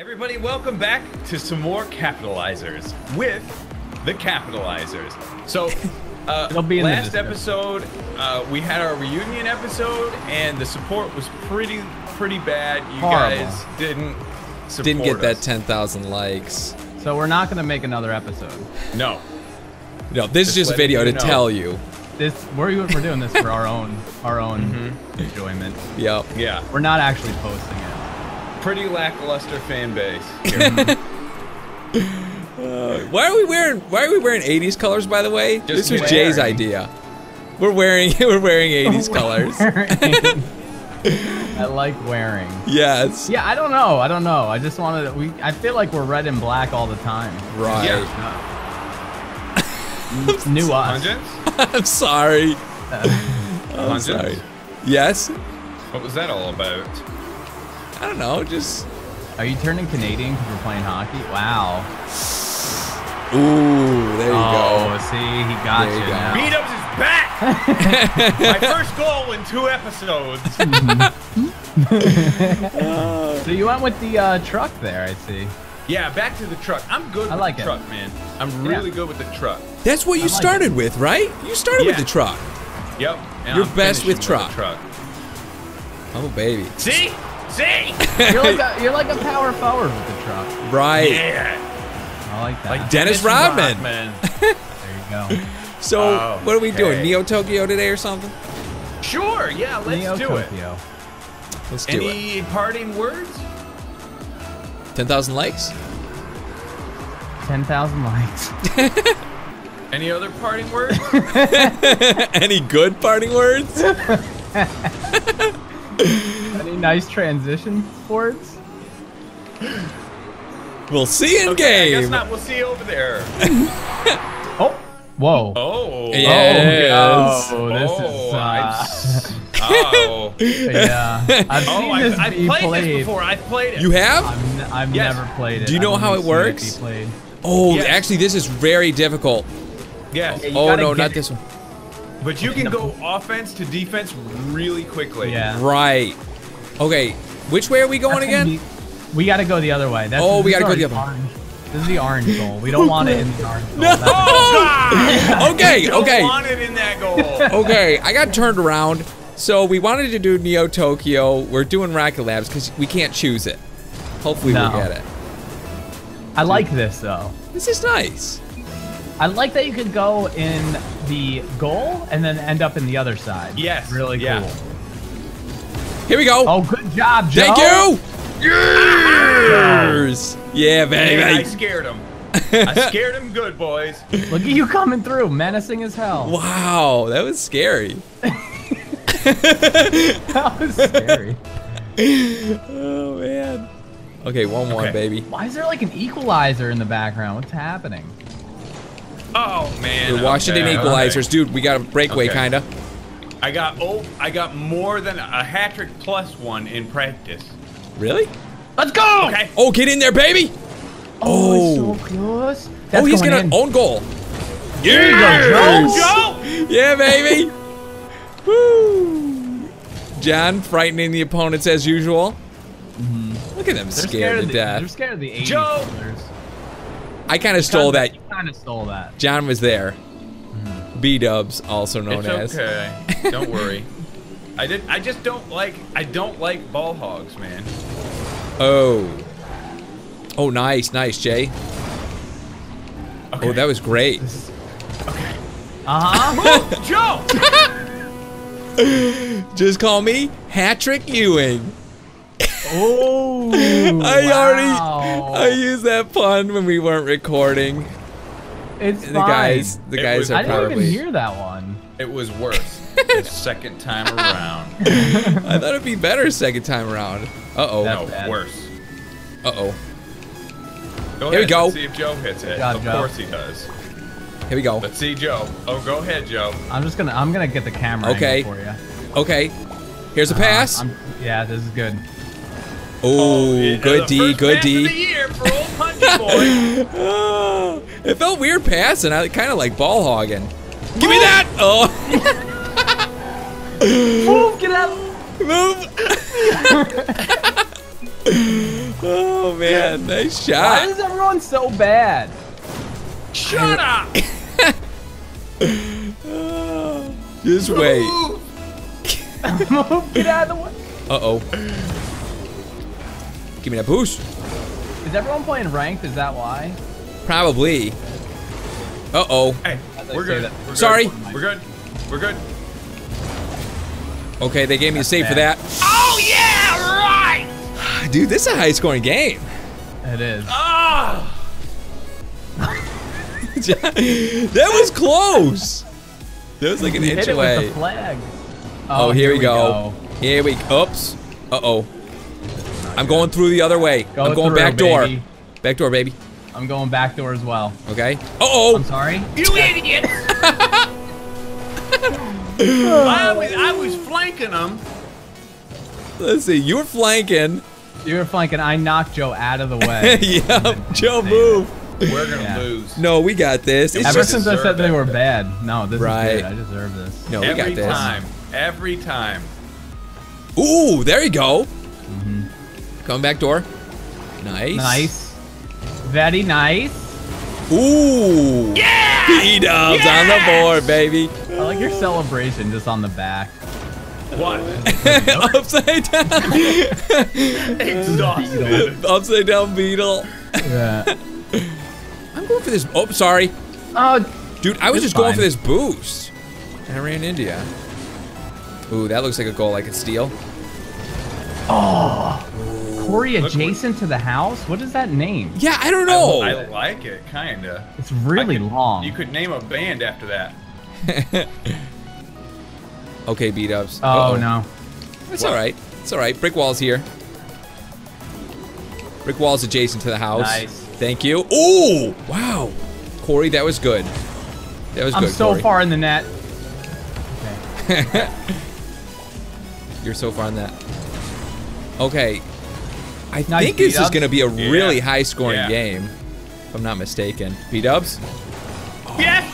Everybody, welcome back to some more Capitalizers with the Capitalizers. So, last episode, we had our reunion episode, and the support was pretty bad. You guys didn't get that 10,000 likes. So we're not gonna make another episode. No, this is just a video to tell you. We're doing this for our own enjoyment. Yep. Yeah. We're not actually posting it. Pretty lackluster fan base. Why are we wearing 80s colors, by the way? This was Jay's idea. We're wearing 80s colors. I like wearing. Yes. Yeah, I don't know. I just wanted I feel like we're red and black all the time. Right. Yeah. New us. Pungence? I'm sorry. I'm sorry. Yes? What was that all about? I don't know, just... Are you turning Canadian because we're playing hockey? Wow. Ooh, there you go. Oh, see, he got you now. B-Dubs is back! My first goal in 2 episodes. So you went with the truck there, I see. Yeah, back to the truck. I'm good with the truck, man. I'm really good with the truck. That's what you started with, right? You started with the truck. Yep. And You're I'm best with truck. Oh, baby. See? See? You're like a power forward with the truck. Right. Yeah. I like that. Like Dennis Rodman. There you go. So, what are we doing? Neo Tokyo today or something? Sure, yeah, let's do it. Let's do it. Any parting words? 10,000 likes? 10,000 likes. Any other parting words? Any good parting words? Any nice transition words? We'll see in game. I guess not. We'll see you over there. Oh. Whoa. Oh. Yes. Oh, this is... Oh. Yeah. I've seen this be played this before. I've played it. You have? I've never played it. Do you know how it works? Oh, actually, this is very difficult. Yes. Oh, no, not this one. But you can go offense to defense really quickly. Yeah. Right. Okay. Which way are we going again? We got to go the other way. We got to go the other way. This is the orange goal. We don't want it in the orange goal. No! Okay, okay. Don't want it in that goal. Okay, I got turned around. So we wanted to do Neo Tokyo. We're doing Rocket Labs because we can't choose it. Hopefully we'll get it. I like this though. This is nice. I like that you could go in the goal and then end up in the other side. Yes. Really cool. Here we go. Oh, good job, Joe. Thank you. Yes. Yeah, baby. Man, I scared him. I scared him good, boys. Look at you coming through, menacing as hell. Wow, that was scary. That was scary. Oh, man. Okay, one more, baby. Why is there like an equalizer in the background? What's happening? Oh, man. The Washington Equalizers. Dude, we got a breakaway, kind of. I got more than a hat-trick plus one in practice. Really? Let's go! Okay. Oh, get in there, baby! Oh, so close. That's he's gonna own goal. Yeah, Joe! Yeah, baby! Woo! John frightening the opponents as usual. Look at them, scared to death. They're scared of the 80s. Joe! I kind of stole that. You kind of stole that. John was there. B-Dubs, also known as. It's okay. Don't worry. I just don't like ball hogs, man. Oh. Oh, nice, Jay. Okay. Oh, that was great. Okay. Uh-huh. Joe! Just call me Hat-Trick Ewing. Oh, I used that pun when we weren't recording. It's the guys are I probably. didn't even hear that one. It was worse the second time around. I thought it'd be better second time around. Uh-oh. No, worse. Uh-oh. Here we go. Let's see if Joe hits it. Of course he does. Here we go. Let's see Joe. Oh, go ahead, Joe. I'm gonna get the camera angle for you. Okay. Here's a pass. Yeah, this is good. Oh, good D, good D. Of the year for old Punchy boy. It felt weird passing. I kind of like ball hogging. Give me that! Oh. Move, get out. Move. Oh man, nice shot. Why is everyone so bad? Shut up! Just wait. Get out of the way. Uh-oh. Give me that boost. Is everyone playing ranked? Is that why? Probably. Uh-oh. Hey, we're good. We're good. Sorry. We're good. We're good. Okay, they gave me a save for that. Oh yeah, right! Dude, this is a high-scoring game. It is. Ah! That was close. That was like an inch Hit it away. with the flag. Oh, here we go. Here we go. Oops. Uh-oh. I'm going through the other way. I'm going back door. Baby. Back door, baby. I'm going back door as well. Okay. Uh-oh. I'm sorry. You idiot! I was flanking them. Let's see. You were flanking. You were flanking. I knocked Joe out of the way. Yep. Joe, move. We're gonna lose. No, we got this. It's Ever just, since I said they were bad. No, this Right. is good. I deserve this. no, we got Every this. time. Every time. Ooh, there you go. Coming back door. Nice. Nice. Very nice. Ooh. Yeah! B-dubs on the board, baby. I like your celebration just on the back. What? Upside down. Exhausted. Upside down beetle. Yeah. I'm going for this. Oh, sorry. Oh, Dude, I was It's just going fine. for this boost. And I ran into ya. Ooh, that looks like a goal I could steal. Corey adjacent to the house? What is that name? Yeah, I don't know. I like it, kinda. It's really long. You could name a band after that. Okay, B-dubs. Oh, no. It's alright. It's alright. Brick wall's here. Brick wall's adjacent to the house. Nice. Thank you. Ooh! Wow. Corey, that was good. That was I'm good, so Corey. far in the net. You're so far in that. Okay. I Nice think this is B-dubs. going to be a really Yeah. high-scoring Yeah. game, if I'm not mistaken. B-dubs? Yes!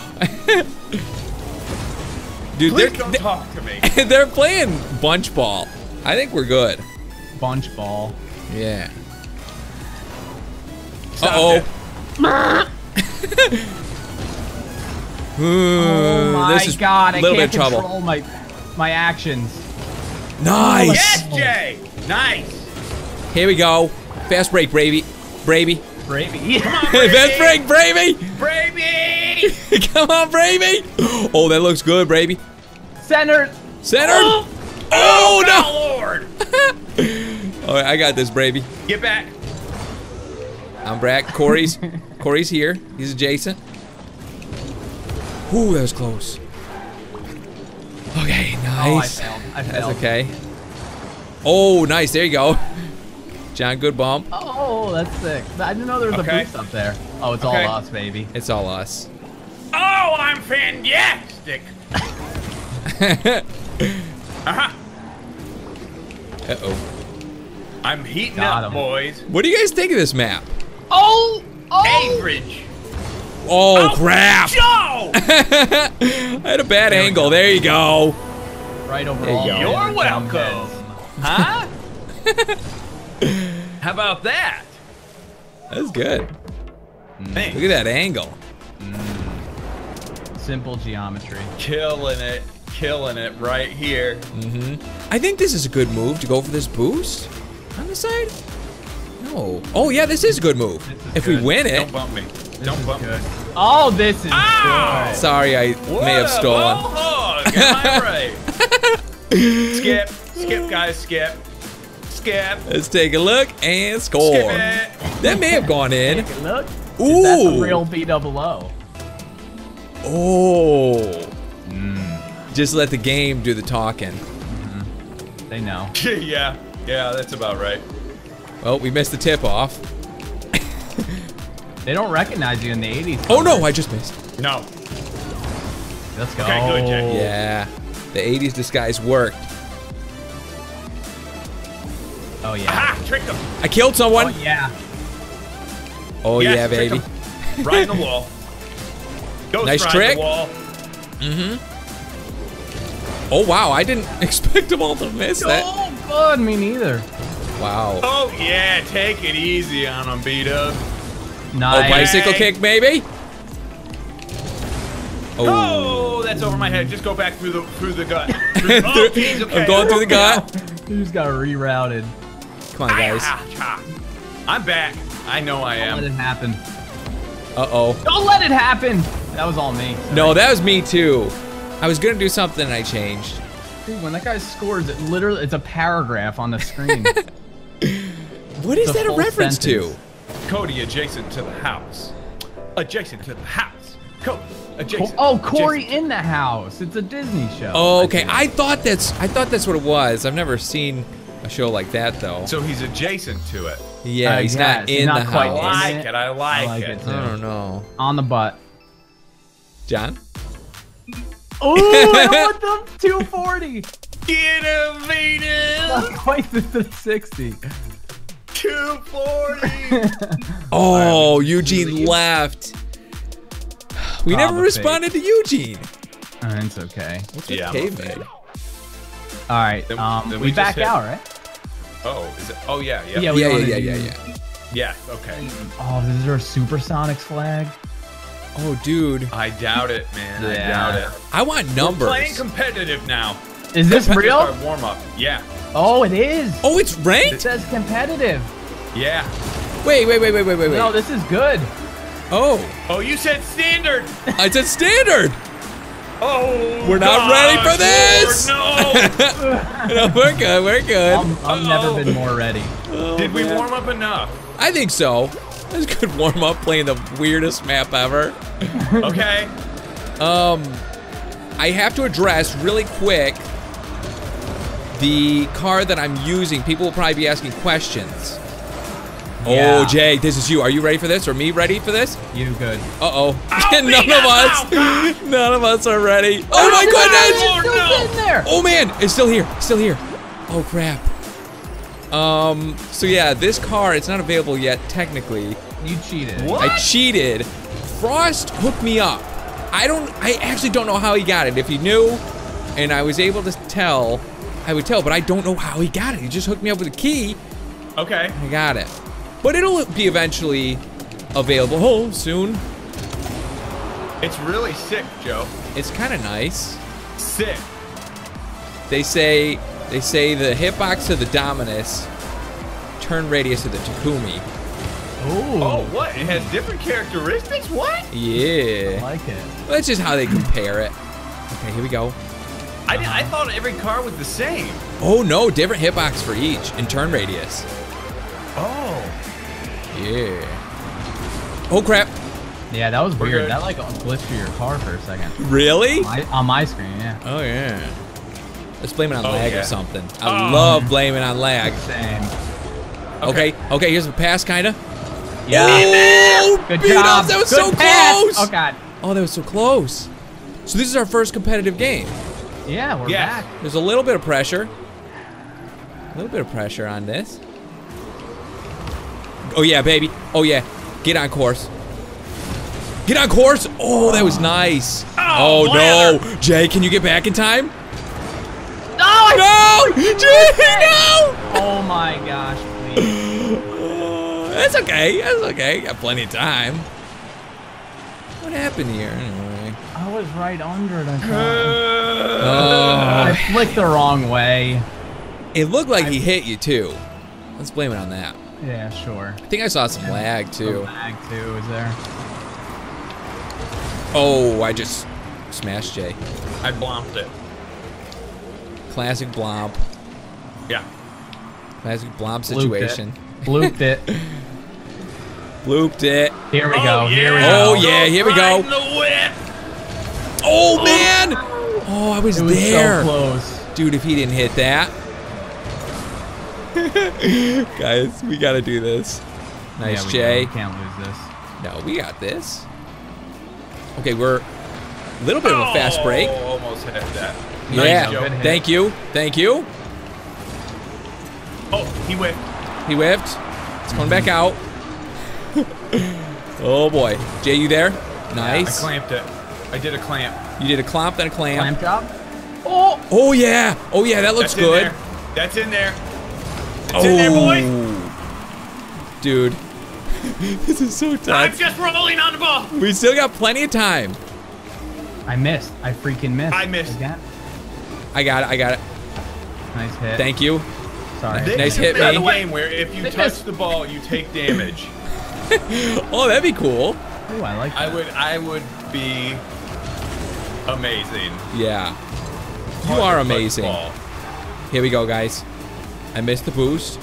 Dude, Please don't talk to me. they're playing bunch ball. I think we're good. Bunch ball. Yeah. Stop Uh-oh. it. Oh my this is god, I a little can't bit of trouble. control my actions. Nice. Yes, Jay! Nice! Here we go. Fast break, Bravey. Bravey. Bravey. Fast break, Bravey. Bravey! Come on, Bravey. Oh, that looks good, Bravey. Centered. Centered. Oh, no. Lord! All right, I got this, Bravey. Get back. I'm back. Corey's here. He's adjacent. Ooh, that was close. Okay, Oh, I nice. failed. I That's failed. okay. Oh, nice. There you go. John, good bump. Oh, that's sick. I didn't know there was Okay. a boost up there. Oh, it's Okay. all us, baby. It's all us. Oh, I'm fantastic! Uh-huh. Uh-oh. I'm heating Got up, him. boys. What do you guys think of this map? Oh! Average. Oh, crap. Joe! I had a bad angle. There you go. Right over There you all go. the You're other welcome. dumb Huh? How about that? That's good. Thanks. Look at that angle. kids. Simple geometry. Killing it right here. I think this is a good move to go for this boost on the side. No. Oh, yeah, this is a good move. If we good. win it. Don't bump me. Don't bump me. Oh, this is Ow! good. Sorry, I may have stolen. What a ball hog. Am I right? Skip. Skip, guys. Skip. Skip. Let's take a look and score. Skip it. That may have gone in. Take a look. Ooh. That's a real B-double-O. Oh. Just let the game do the talking. They know. Yeah. Yeah, that's about right. Well, we missed the tip off. They don't recognize you in the 80s. Oh no, I just missed. No. Let's go. Okay, good, Jay. Yeah. The 80s disguise worked. Oh, yeah. Aha! Tricked him. I killed someone. Oh, yeah. Oh, Yes, yeah, tricked baby. him. Right in the wall. Ghost Nice ride trick. The wall. Oh, wow. I didn't expect them all to miss that. Oh, good. Me neither. Wow. Oh, yeah. Take it easy on him, B-Dub. Nice. Oh, bicycle kick, maybe? Oh, that's over my head. Just go back through the gut. Oh, geez, okay. I'm going through the gut. You just got rerouted. Come on, guys. I'm back. I know I am. Don't let it happen. Uh-oh. Don't let it happen. That was all me. Sorry. No, that was me too. I was gonna do something and I changed. Dude, when that guy scores, it's a paragraph on the screen. What is that a reference sentence. to? Cody adjacent to the house. Adjacent to the house. Cody adjacent. Oh, Corey in the house. It's a Disney show. Oh, okay. I thought that's what it was. I've never seen a show like that though. So he's adjacent to it. Yeah, he's not in the I house. like it. I like it. Too. I don't know. On the butt. John? Oh, I want the 240. Get him, Venus. Not quite the 60. 240. Oh, Eugene left. We never responded to Eugene. It's okay. What's with caveman? All right. Then we back out, right? Oh, is it? Oh, yeah. Yeah. Yeah, okay. Oh, is there a Supersonic flag? Oh, dude. I doubt it, man. Yeah. I doubt it. I want numbers. We're playing competitive now. Is this real? Warm up. Yeah. Oh, it is. Oh, it's ranked? It says competitive. Yeah. Wait. No, this is good. Oh. Oh, you said standard. I said standard. Oh, we're not ready for this. Lord, no. No, we're good. We're good. I've never been more ready. Did we warm up enough? I think so. That was a good warm up playing the weirdest map ever. Okay. I have to address really quick the car that I'm using. People will probably be asking questions. Yeah. Oh, Jay, this is you. Are you ready for this? Or me ready for this? You good? Uh-oh. None of us are ready. Oh my goodness! It's still sitting there. Oh man, it's still here. Still here. Oh crap. So yeah, this car, it's not available yet, technically. You cheated. What? I cheated. Frost hooked me up. I actually don't know how he got it. If he knew and I was able to tell, I would tell, but I don't know how he got it. He just hooked me up with a key. Okay. I got it. But it'll be eventually available soon. It's really sick, Joe. It's kind of nice. Sick. They say the hitbox to the Dominus, turn radius to the Takumi. Ooh. Oh, what? It has different characteristics? What? Yeah. I like it. Well, that's just how they compare it. Okay, here we go. I thought every car was the same. Oh no, different hitbox for each and turn radius. Oh. Yeah. Oh crap. Yeah, that was We're weird. good. That like glitched through your car for a second. Really? On my screen, yeah. Oh yeah. Let's blame it on Oh, lag yeah. or something. I love blaming on lag. Same. Okay, here's the pass, kinda. Yeah. Oh, Good beat job. up, that was Good so pass. close. Oh god. Oh, that was so close. So this is our first competitive game. Yeah, we're Yes. back. There's a little bit of pressure. A little bit of pressure on this. Oh yeah, baby. Oh yeah. Get on course. Get on course. Oh, that was nice. Oh no. Jay, can you get back in time? No! Jay, no! Oh my gosh, please. That's okay. That's okay. Got plenty of time. What happened here anyway? I was right under it. I flicked the wrong way. It looked like he hit you too. Let's blame it on that. Yeah, sure. I think I saw some lag too. Lag too, is there? Oh, I just smashed Jay. I blomped it. Classic blomp. Yeah. Classic blomp situation. Blooped it. Blooped it. Here we Oh, go. yeah. Here we Oh go. yeah, here we go. Riding the whip. Oh man! Oh, I was It was there. so close. Dude, if he didn't hit that. Guys, we gotta do this. Nice, Yeah, Jay. we can't lose this. No, we got this. Okay, we're a little bit of a fast break. Oh, almost hit that. Yeah, Nice, Joe. Good hit. thank you. Thank you. Oh, he whipped. He whipped. It's coming back out. Oh boy. Jay, you there? Nice. I clamped it. I did a clamp. You did a clamp, then a clamp. Clamp job? Oh! Oh yeah. Oh yeah, that looks That's good. In there. That's in there. It's in there, boys. Dude. This is so tough. I'm just rolling on the ball. We still got plenty of time. I missed. I freaking missed. I missed. Again. I got it. Nice hit. Thank you. Sorry. Nice hit, me. me. A game where if you touch the ball, you take damage. Oh, that'd be cool. Ooh, I like that. I would be amazing. Yeah. You are amazing. Ball. Here we go, guys. I missed the boost.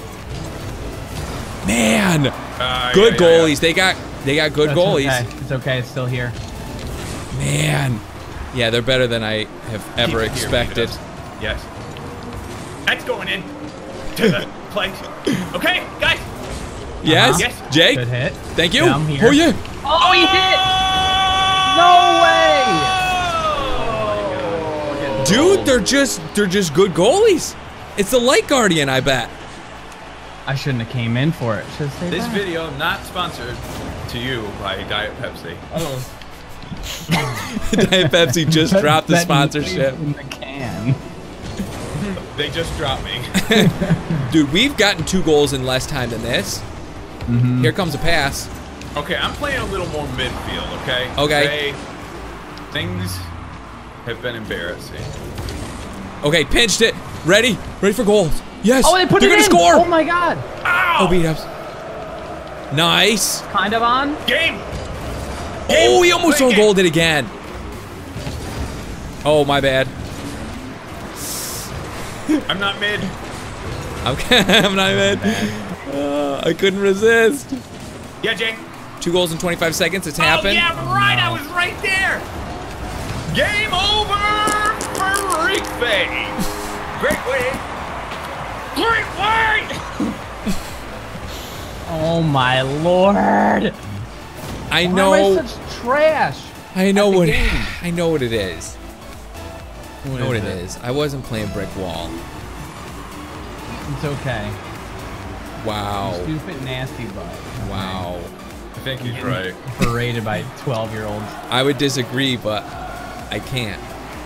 Man, good goalies. Yeah. They got good goalies. Okay. It's okay. It's still here. Man, yeah, they're better than I have ever expected. Yes. That's going in to the place. Okay, guys. Yes. Yes. Jake. Good hit. Thank you. Yeah, I'm here. Oh yeah. Oh, he hit! No way! Dude, they're just good goalies. It's the Light Guardian, I bet. I shouldn't have came in for it. Should have stayed This back. video not sponsored to you by Diet Pepsi. Oh. Diet Pepsi just dropped the sponsorship. In the can. They just dropped me. Dude, we've gotten 2 goals in less time than this. Here comes a pass. Okay, I'm playing a little more midfield, okay? Okay. Things have been embarrassing. Okay, pinched it. Ready for goals. Yes. Oh, they put They're it in. gonna score. Oh my god. Ow! Oh, beat ups. Nice. Kind of on. Game! Oh, he almost Play goaled it again. Oh, my bad. I'm not mid. I'm not mid. I couldn't resist. Yeah, Jake. 2 goals in 25 seconds. It's happened. Oh, yeah, right. I was right there. Game over for Freak Face. Great way. Great way. Oh my lord. I Why know. am I such trash? I know what. game? I know what it is. I know what is it is. I wasn't playing brick wall. It's okay. Wow. Stupid nasty butt. Wow. I think he's right. Berated by 12-year-olds. I would disagree, but I can't.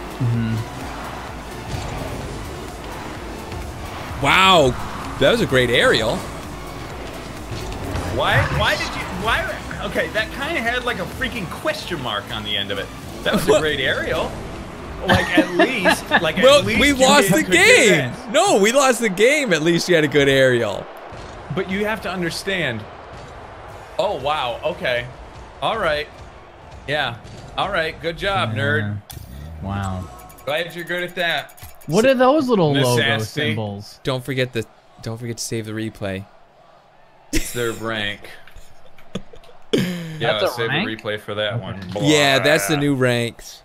Wow. That was a great aerial. Why did you? Why? Okay, that kind of had like a freaking question mark on the end of it. That was a great aerial. Like at least, Well, we lost the game. No, we lost the game. At least you had a good aerial. But you have to understand. Oh wow. Okay. All right. Yeah. All right. Good job, nerd. Wow. Glad you're good at that. What are those little logo Necessity. symbols? Don't forget to save the replay. It's their rank. Yeah, That's a save rank? the replay for that one. Yeah, that's the new ranks.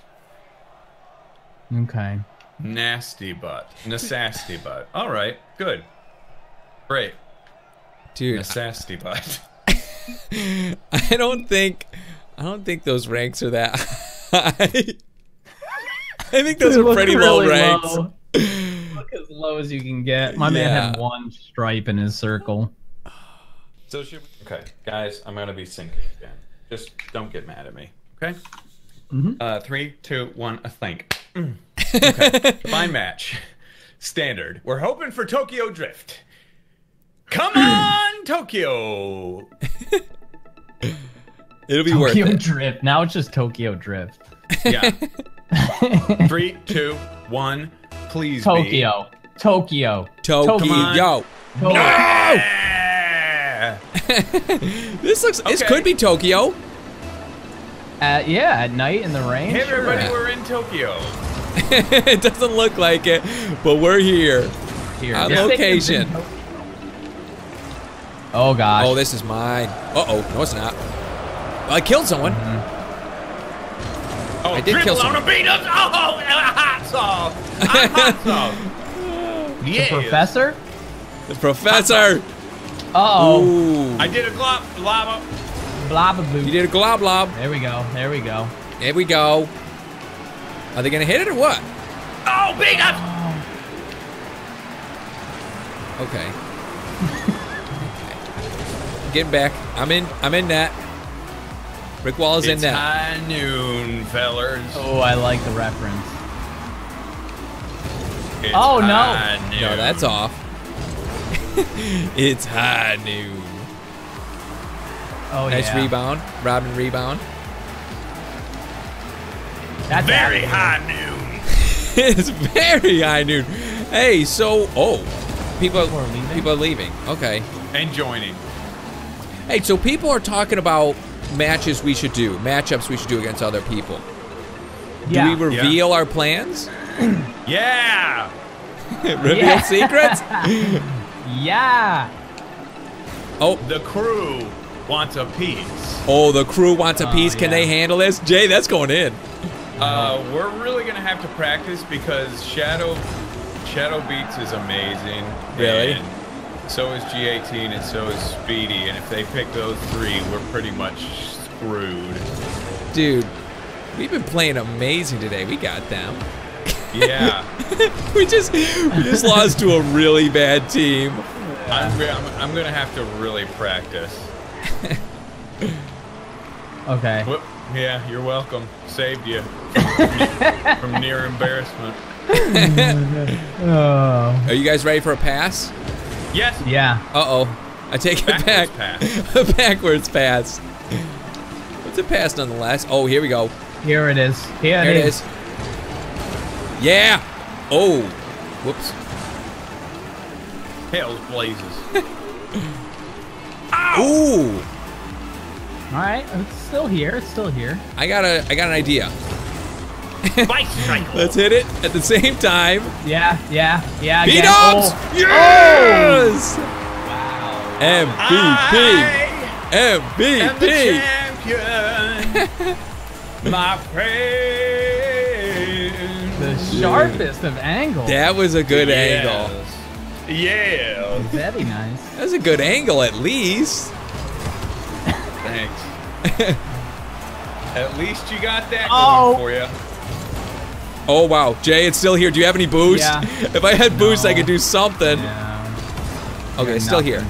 Okay. Nasty butt. Nasty butt. All right. Good. Great. Dude, Nasty butt. I don't think those ranks are that high. I think those are pretty low ranks. Low. Look as low as you can get. My man had 1 stripe in his circle. So okay, guys, I'm gonna be syncing again. Just don't get mad at me, okay? 3, 2, 1, a think. Okay. Fine match. Standard. We're hoping for Tokyo Drift. Come on, Tokyo. It'll be worth Tokyo it. Drift. Now it's just Tokyo Drift. Yeah. 3, 2, 1. Please Tokyo. Tokyo. Tokyo. No! This Okay. could be Tokyo. Yeah, at night in the rain. Hey sure. everybody, we're in Tokyo. It doesn't look like it, but we're here. Here. On Yeah. location. Oh gosh. Oh, this is mine. Uh-oh. No, it's not. I killed someone. Oh, I did kill someone. someone. Beat us. Oh, hot sauce. Hot sauce. Yeah. Professor? The professor. Uh-oh. Ooh. I did a lava. Blabba boo. You did a glob lob. There we go. There we go. Here we go. Are they gonna hit it or what? Oh, beat us. Okay. Getting back. I'm in net. Brick wall is in It's net. high noon, fellers. Oh, I like the reference. It's Oh, no. high noon. No, that's off. It's high noon. Oh, nice yeah. rebound. Robin rebound. That's Very high noon. It's very high noon. Hey, so people are leaving. Okay. And joining. Hey, so people are talking about matchups we should do against other people. Yeah. Do we reveal our plans? Yeah. Reveal secrets? Yeah. Oh, The crew wants a piece. oh, the crew wants a piece. Can yeah. they handle this? Jay, that's going in. We're really gonna have to practice because Shadow Beats is amazing. Really? And so is G18 and so is Speedy. And if they pick those three, we're pretty much screwed. Dude, we've been playing amazing today. We got them. Yeah. we just lost to a really bad team. I'm gonna have to really practice. Okay. Whoop. Yeah, you're welcome. Saved you from near embarrassment. Oh. Are you guys ready for a pass? Yes. Yeah. Uh-oh. I take it back. Backwards A backwards pass. It's a pass nonetheless. Oh, here we go. Here it is. Here Here it is. Yeah. Oh. Whoops. Hell's blazes. Ooh. All right. It's still here. It's still here. I got an idea. Bicycle. Let's hit it at the same time. Yeah. Yeah. Yeah. Beat again. ups! Oh. Yes! Wow. MVP! And the MVP! champion, my friend. The sharpest of angles. That was a good angle. Yeah. Very nice. That was a good angle at least. Thanks. At least you got that Oh. going for you. Oh wow, Jay, it's still here. Do you have any boost? Yeah. If I had boost, I No. could do something. Yeah. Okay, Got it's still nothing. here.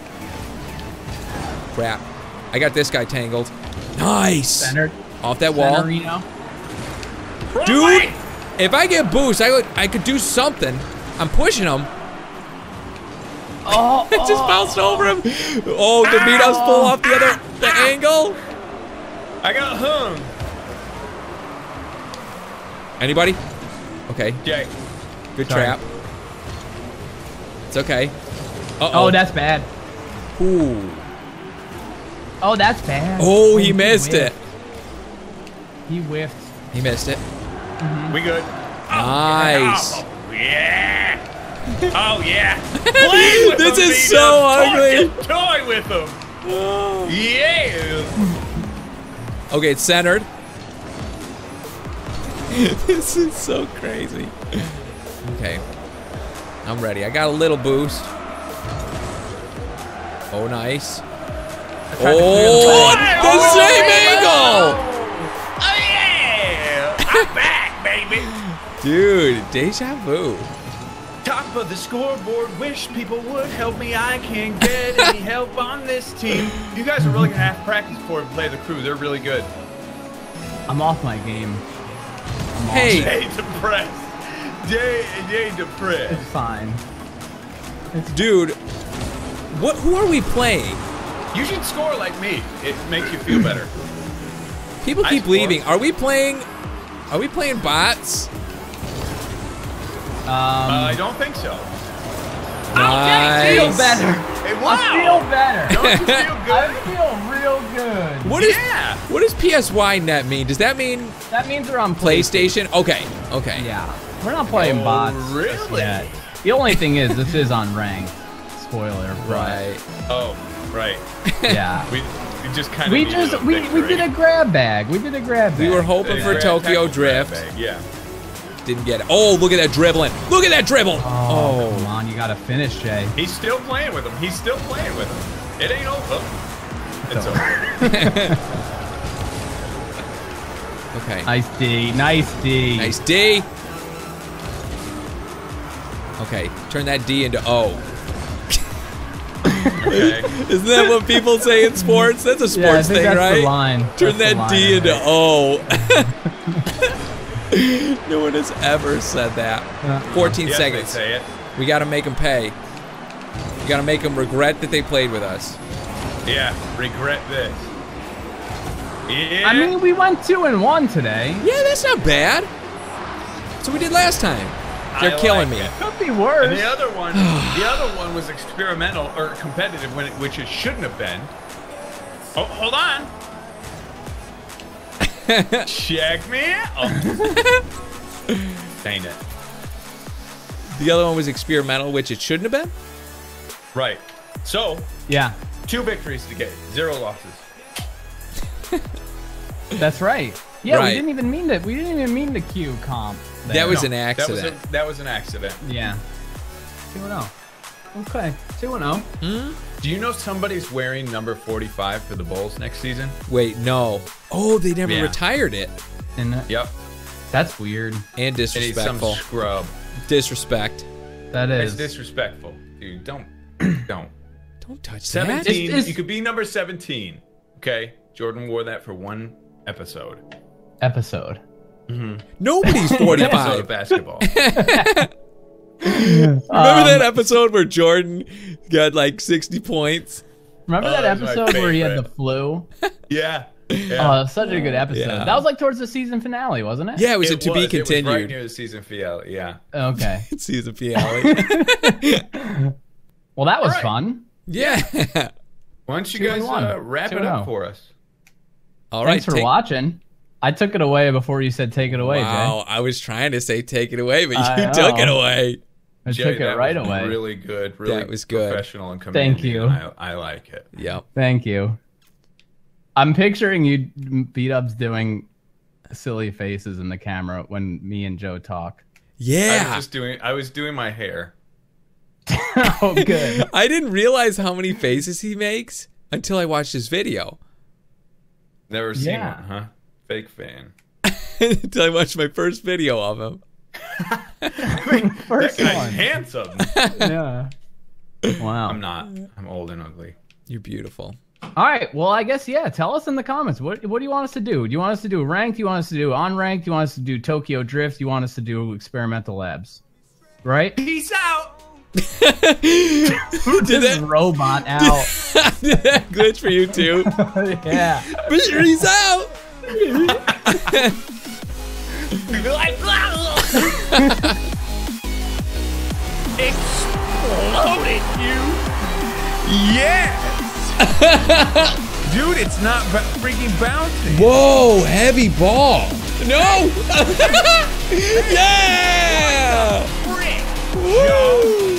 Crap. I got this guy tangled. Nice. Centered. Off that wall. Centerino. Dude, if I get boost, I could do something. I'm pushing him. Oh. I just bounced over him. Oh, the meetup's pull off the angle. I got hung. Anybody? Okay, Jay. good Sorry. trap. It's okay. Uh-oh. Oh, that's bad. Ooh. Oh, that's bad. Oh, he missed it. He whiffed. He missed it. We good. Nice. Oh, yeah. Oh, yeah. Play with This him, is Vita. so ugly. Toy with him. Yeah. Okay, it's centered. This is so crazy. Okay. I'm ready. I got a little boost. Oh, nice. Oh, the same angle! Oh, yeah. I'm back, baby. Dude, deja vu. Top of the scoreboard, wish people would help me. I can't get any help on this team. You guys are really going to have to practice before we play the crew. They're really good. I'm off my game. Hey. Jay depressed. Jay depressed. It's fine. Dude, who are we playing? You should score like me. It makes you feel better. People I keep score. leaving. Are we playing bots? I don't think so. Nice. I feel better. Hey, wow. I feel better. Don't you feel good? I feel real good. What does PSY net mean? Does that mean That means we're on PlayStation? Okay. Okay. Yeah. We're not playing Oh, bots. really? just yet. The only thing is, this is on ranked. Spoiler. but Right. Oh, right. Yeah. We just kind of we did a grab bag. We did a grab bag. We were hoping for Tokyo Drift. Yeah. Didn't get it. Oh, look at that dribbling. Look at that dribble. Oh, come on. You got to finish, Jay. He's still playing with him. He's still playing with him. It ain't over. It's over. Okay. Nice D. Nice D. Nice D. Okay. Turn that D into O. Okay. Isn't that what people say in sports? That's a Yeah, I sports think thing, that's right? the line. Turn That's the that line, D I into think. O. No one has ever said that. 14 Yes, seconds. they say it. We got to make them pay. You gotta make them regret that they played with us. Yeah, regret this. Yeah. I mean, we went 2-1 today. Yeah, that's not bad. That's what we did last time. They're killing me. It could be worse. And the other one was experimental or competitive, which it shouldn't have been. Oh, hold on. Check me out. Dang it. The other one was experimental, which it shouldn't have been? Right. So, yeah. 2 victories to get, 0 losses. That's right. Yeah, right. we didn't even mean to cue comp. There. That was an accident. That was an accident. Yeah. 2-0. Okay. 2-0. Do you know somebody's wearing number 45 for the Bulls next season? Wait, no. Oh, they never retired it. Yep. That's weird. And disrespectful. Some scrub. Disrespect. That is. It's disrespectful. Dude, don't touch 17. that. You could be number 17. Okay? Jordan wore that for 1 episode. Nobody's 45. Episode of basketball. Remember that episode where Jordan got like 60 points? Remember that episode where he had the flu? Yeah. Oh, such a good episode. Yeah. That was like towards the season finale, wasn't it? Yeah, it was to be continued. It was right near the season finale, yeah. Okay. Season finale. Well, that was fun. Yeah. Why don't you guys wrap it up for us? All right. Thanks for watching. I took it away before you said take it away, wow, Jay. I was trying to say take it away, but you took it away. I took it right away. Really good. Really that was good. Professional and commanding. Thank you. I like it. Yep. Thank you. I'm picturing you beat-ups doing silly faces in the camera when me and Joe talk. Yeah. I was doing my hair. Oh, good. I didn't realize how many faces he makes until I watched his video. Never seen one, huh? Fake fan. Until I watched my first video of him. First that guy's one. handsome. Yeah. Wow. I'm not. I'm old and ugly. You're beautiful. All right. Well, I guess, yeah. Tell us in the comments. What do you want us to do? Do you want us to do ranked? Do you want us to do unranked? Do you want us to do Tokyo Drift? Do you want us to do experimental labs? Right? Peace out. Did that robot out? Did that glitch for you too? Yeah. He's out. Exploded you. Yes. Dude, it's not freaking bouncing. Whoa, heavy ball. No. Yeah. Frick. Woo.